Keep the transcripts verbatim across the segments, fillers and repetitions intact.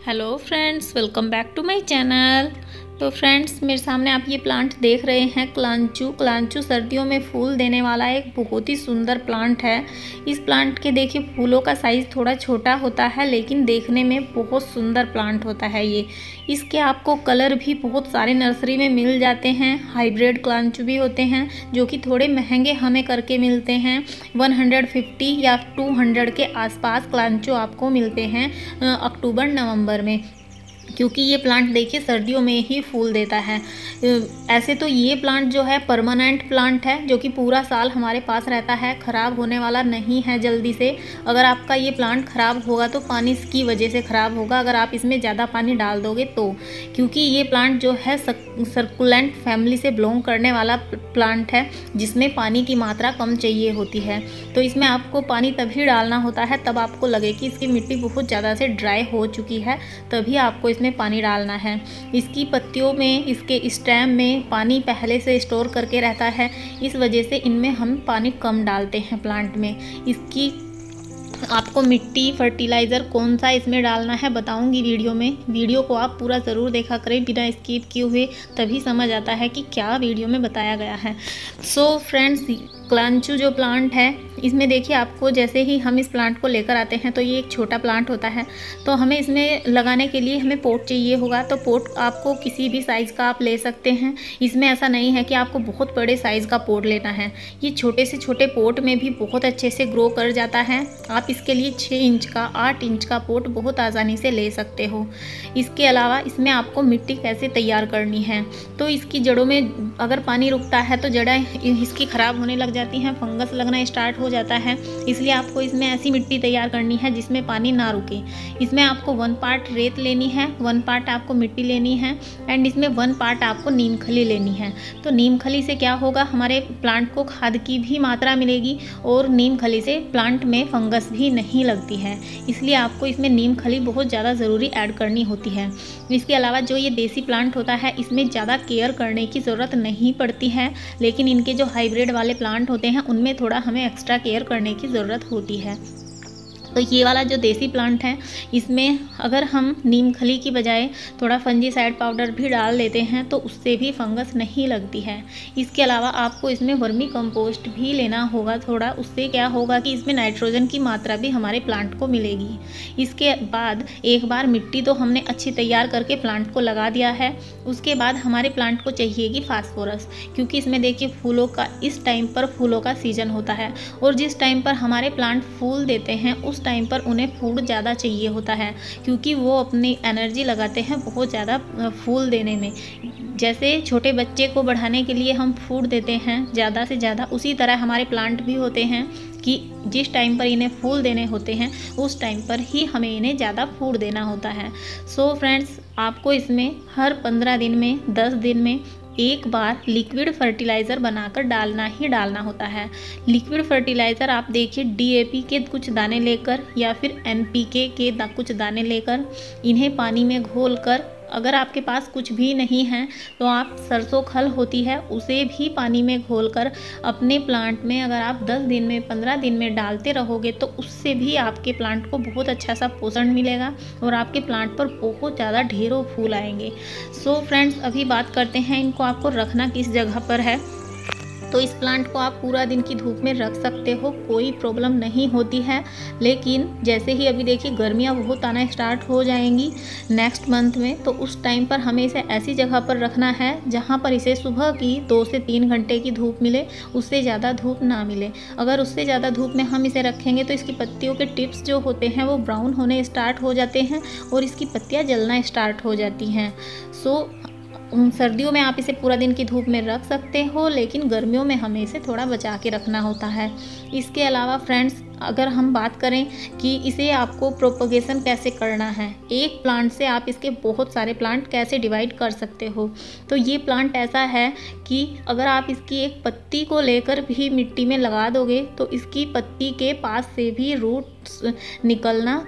Hello friends, welcome back to my channel. तो friends, मेरे सामने आप ये प्लांट देख रहे हैं क्लांचू। क्लांचू सर्दियों में फूल देने वाला एक बहुत ही सुंदर प्लांट है। इस प्लांट के देखिए फूलों का साइज़ थोड़ा छोटा होता है, लेकिन देखने में बहुत सुंदर प्लांट होता है ये। इसके आपको कलर भी बहुत सारे नर्सरी में मिल जाते हैं। हाइब्रिड क्लांचू भी होते हैं जो कि थोड़े महंगे हमें करके मिलते हैं। एक सौ पचास या दो सौ के आसपास क्लांचू आपको मिलते हैं अक्टूबर नवंबर में, क्योंकि ये प्लांट देखिए सर्दियों में ही फूल देता है। ऐसे तो ये प्लांट जो है परमानेंट प्लांट है, जो कि पूरा साल हमारे पास रहता है, ख़राब होने वाला नहीं है जल्दी से। अगर आपका ये प्लांट ख़राब होगा तो पानी की वजह से ख़राब होगा, अगर आप इसमें ज़्यादा पानी डाल दोगे तो। क्योंकि ये प्लांट जो है सर्कुलेंट फैमिली से बिलोंग करने वाला प्लांट है, जिसमें पानी की मात्रा कम चाहिए होती है। तो इसमें आपको पानी तभी डालना होता है तब आपको लगे कि इसकी मिट्टी बहुत ज़्यादा से ड्राई हो चुकी है, तभी आपको इसमें पानी डालना है। इसकी पत्तियों में, इसके स्टेम में पानी पहले से स्टोर करके रहता है, इस वजह से इनमें हम पानी कम डालते हैं प्लांट में। इसकी आपको मिट्टी फर्टिलाइज़र कौन सा इसमें डालना है बताऊंगी वीडियो में। वीडियो को आप पूरा ज़रूर देखा करें बिना स्किप किए हुए, तभी समझ आता है कि क्या वीडियो में बताया गया है। सो फ्रेंड्स, क्लांचू जो प्लांट है इसमें देखिए आपको जैसे ही हम इस प्लांट को लेकर आते हैं तो ये एक छोटा प्लांट होता है, तो हमें इसमें लगाने के लिए हमें पोट चाहिए होगा। तो पोट आपको किसी भी साइज़ का आप ले सकते हैं। इसमें ऐसा नहीं है कि आपको बहुत बड़े साइज़ का पोट लेना है, ये छोटे से छोटे पोट में भी बहुत अच्छे से ग्रो कर जाता है। आप इसके लिए छः इंच का, आठ इंच का पोट बहुत आसानी से ले सकते हो। इसके अलावा इसमें आपको मिट्टी कैसे तैयार करनी है, तो इसकी जड़ों में अगर पानी रुकता है तो जड़ें इसकी ख़राब होने लग जाती हैं, फंगस लगना स्टार्ट हो जाता है। इसलिए आपको इसमें ऐसी मिट्टी तैयार करनी है जिसमें पानी ना रुके। इसमें आपको वन पार्ट रेत लेनी है, वन पार्ट आपको मिट्टी लेनी है, एंड इसमें वन पार्ट आपको नीम खली लेनी है। तो नीम खली से क्या होगा, हमारे प्लांट को खाद की भी मात्रा मिलेगी और नीम खली से प्लांट में फंगस भी नहीं लगती है। इसलिए आपको इसमें नीम खली बहुत ज़्यादा ज़रूरी ऐड करनी होती है। इसके अलावा जो ये देसी प्लांट होता है इसमें ज़्यादा केयर करने की ज़रूरत नहीं पड़ती है, लेकिन इनके जो हाइब्रिड वाले प्लांट होते हैं उनमें थोड़ा हमें एक्स्ट्रा केयर करने की ज़रूरत होती है। तो ये वाला जो देसी प्लांट है इसमें अगर हम नीम खली की बजाय थोड़ा फंजीसाइड पाउडर भी डाल देते हैं तो उससे भी फंगस नहीं लगती है। इसके अलावा आपको इसमें वर्मी कंपोस्ट भी लेना होगा थोड़ा, उससे क्या होगा कि इसमें नाइट्रोजन की मात्रा भी हमारे प्लांट को मिलेगी। इसके बाद एक बार मिट्टी तो हमने अच्छी तैयार करके प्लांट को लगा दिया है, उसके बाद हमारे प्लांट को चाहिएगी फास्फोरस, क्योंकि इसमें देखिए फूलों का इस टाइम पर फूलों का सीजन होता है और जिस टाइम पर हमारे प्लांट फूल देते हैं उस टाइम पर उन्हें फूड ज़्यादा चाहिए होता है, क्योंकि वो अपनी एनर्जी लगाते हैं बहुत ज़्यादा फूल देने में। जैसे छोटे बच्चे को बढ़ाने के लिए हम फूड देते हैं ज़्यादा से ज़्यादा, उसी तरह हमारे प्लांट भी होते हैं कि जिस टाइम पर इन्हें फूल देने होते हैं उस टाइम पर ही हमें इन्हें ज़्यादा फूड देना होता है। सो फ्रेंड्स, आपको इसमें हर पंद्रह दिन में, दस दिन में एक बार लिक्विड फर्टिलाइज़र बनाकर डालना ही डालना होता है। लिक्विड फर्टिलाइज़र आप देखिए डीएपी के कुछ दाने लेकर या फिर एनपीके के दा, कुछ दाने लेकर इन्हें पानी में घोलकर, अगर आपके पास कुछ भी नहीं है तो आप सरसों खल होती है उसे भी पानी में घोलकर अपने प्लांट में अगर आप दस दिन में, पंद्रह दिन में डालते रहोगे तो उससे भी आपके प्लांट को बहुत अच्छा सा पोषण मिलेगा और आपके प्लांट पर बहुत ज़्यादा ढेरों फूल आएंगे। सो फ्रेंड्स, अभी बात करते हैं इनको आपको रखना किस जगह पर है। तो इस प्लांट को आप पूरा दिन की धूप में रख सकते हो, कोई प्रॉब्लम नहीं होती है। लेकिन जैसे ही अभी देखिए गर्मियाँ बहुत आना स्टार्ट हो जाएंगी नेक्स्ट मंथ में, तो उस टाइम पर हमें इसे ऐसी जगह पर रखना है जहाँ पर इसे सुबह की दो से तीन घंटे की धूप मिले, उससे ज़्यादा धूप ना मिले। अगर उससे ज़्यादा धूप में हम इसे रखेंगे तो इसकी पत्तियों के टिप्स जो होते हैं वो ब्राउन होने स्टार्ट हो जाते हैं और इसकी पत्तियाँ जलना स्टार्ट हो जाती हैं। सो सर्दियों में आप इसे पूरा दिन की धूप में रख सकते हो, लेकिन गर्मियों में हमें इसे थोड़ा बचा के रखना होता है। इसके अलावा फ्रेंड्स, अगर हम बात करें कि इसे आपको प्रोपगेशन कैसे करना है, एक प्लांट से आप इसके बहुत सारे प्लांट कैसे डिवाइड कर सकते हो, तो ये प्लांट ऐसा है कि अगर आप इसकी एक पत्ती को लेकर भी मिट्टी में लगा दोगे तो इसकी पत्ती के पास से भी रूट्स निकलना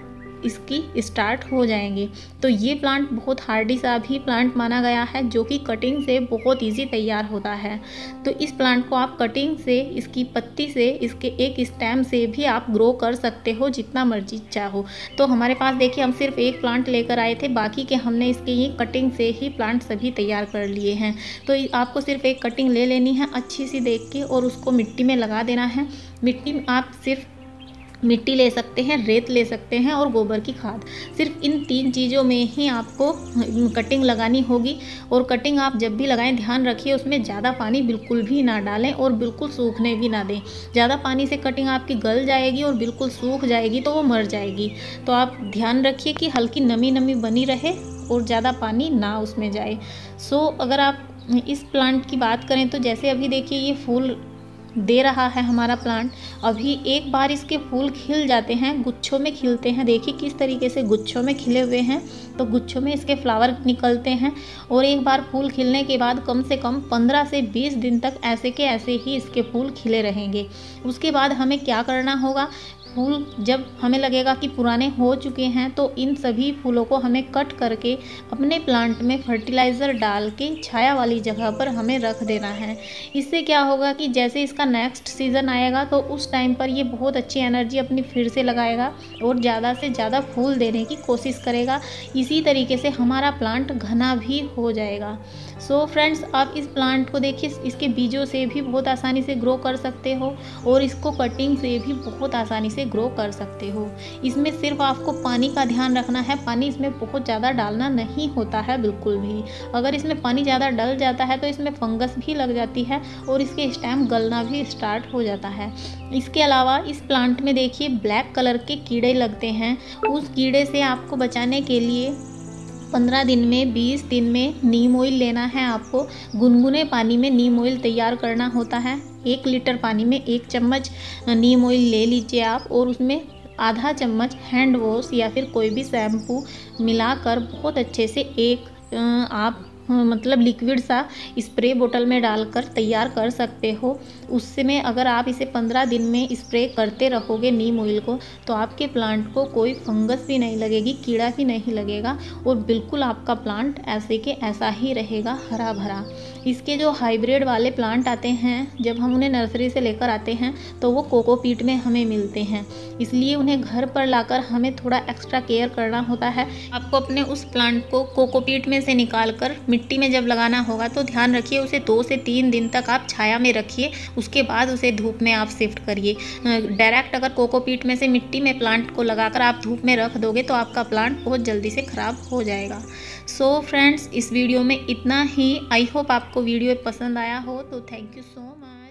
इसकी स्टार्ट हो जाएंगे। तो ये प्लांट बहुत हार्डी सा भी प्लांट माना गया है, जो कि कटिंग से बहुत ईजी तैयार होता है। तो इस प्लांट को आप कटिंग से, इसकी पत्ती से, इसके एक स्टेम से भी आप ग्रो कर सकते हो जितना मर्जी चाहो। तो हमारे पास देखिए हम सिर्फ एक प्लांट लेकर आए थे, बाकी के हमने इसके ये कटिंग से ही प्लांट सभी तैयार कर लिए हैं। तो आपको सिर्फ एक कटिंग ले लेनी है अच्छी सी देख के और उसको मिट्टी में लगा देना है। मिट्टी में आप सिर्फ मिट्टी ले सकते हैं, रेत ले सकते हैं और गोबर की खाद। सिर्फ इन तीन चीज़ों में ही आपको कटिंग लगानी होगी। और कटिंग आप जब भी लगाएं ध्यान रखिए उसमें ज़्यादा पानी बिल्कुल भी ना डालें और बिल्कुल सूखने भी ना दें। ज़्यादा पानी से कटिंग आपकी गल जाएगी और बिल्कुल सूख जाएगी तो वो मर जाएगी। तो आप ध्यान रखिए कि हल्की नमी नमी बनी रहे और ज़्यादा पानी ना उसमें जाए। सो अगर आप इस प्लांट की बात करें तो जैसे अभी देखिए ये फूल दे रहा है हमारा प्लांट। अभी एक बार इसके फूल खिल जाते हैं, गुच्छों में खिलते हैं। देखिए किस तरीके से गुच्छों में खिले हुए हैं। तो गुच्छों में इसके फ्लावर निकलते हैं और एक बार फूल खिलने के बाद कम से कम पंद्रह से बीस दिन तक ऐसे के ऐसे ही इसके फूल खिले रहेंगे। उसके बाद हमें क्या करना होगा, फूल जब हमें लगेगा कि पुराने हो चुके हैं तो इन सभी फूलों को हमें कट करके अपने प्लांट में फर्टिलाइज़र डाल के छाया वाली जगह पर हमें रख देना है। इससे क्या होगा कि जैसे इसका नेक्स्ट सीज़न आएगा तो उस टाइम पर ये बहुत अच्छी एनर्जी अपनी फिर से लगाएगा और ज़्यादा से ज़्यादा फूल देने की कोशिश करेगा। इसी तरीके से हमारा प्लांट घना भी हो जाएगा। सो फ्रेंड्स, आप इस प्लांट को देखिए, इसके बीजों से भी बहुत आसानी से ग्रो कर सकते हो और इसको कटिंग से भी बहुत आसानी से ग्रो कर सकते हो। इसमें सिर्फ आपको पानी का ध्यान रखना है। पानी इसमें बहुत ज़्यादा डालना नहीं होता है बिल्कुल भी। अगर इसमें पानी ज़्यादा डल जाता है तो इसमें फंगस भी लग जाती है और इसके स्टेम गलना भी स्टार्ट हो जाता है। इसके अलावा इस प्लांट में देखिए ब्लैक कलर के कीड़े लगते हैं। उस कीड़े से आपको बचाने के लिए पंद्रह दिन में, बीस दिन में नीम ऑयल लेना है। आपको गुनगुने पानी में नीम ऑयल तैयार करना होता है। एक लीटर पानी में एक चम्मच नीम ऑयल ले लीजिए आप और उसमें आधा चम्मच हैंड वॉश या फिर कोई भी शैम्पू मिलाकर बहुत अच्छे से एक आप मतलब लिक्विड सा स्प्रे बोतल में डालकर तैयार कर सकते हो। उससे में अगर आप इसे पंद्रह दिन में स्प्रे करते रहोगे नीम ऑयल को तो आपके प्लांट को कोई फंगस भी नहीं लगेगी, कीड़ा भी नहीं लगेगा और बिल्कुल आपका प्लांट ऐसे के ऐसा ही रहेगा, हरा भरा। इसके जो हाइब्रिड वाले प्लांट आते हैं, जब हम उन्हें नर्सरी से लेकर आते हैं तो वो कोकोपीट में हमें मिलते हैं, इसलिए उन्हें घर पर लाकर हमें थोड़ा एक्स्ट्रा केयर करना होता है। आपको अपने उस प्लांट को कोकोपीट में से निकाल कर मिट्टी में जब लगाना होगा तो ध्यान रखिए उसे दो से तीन दिन तक आप छाया में रखिए, उसके बाद उसे धूप में आप शिफ्ट करिए। डायरेक्ट अगर कोकोपीट में से मिट्टी में प्लांट को लगाकर आप धूप में रख दोगे तो आपका प्लांट बहुत जल्दी से ख़राब हो जाएगा। सो फ्रेंड्स, इस वीडियो में इतना ही। आई होप आपको वीडियो पसंद आया हो, तो थैंक यू सो मच।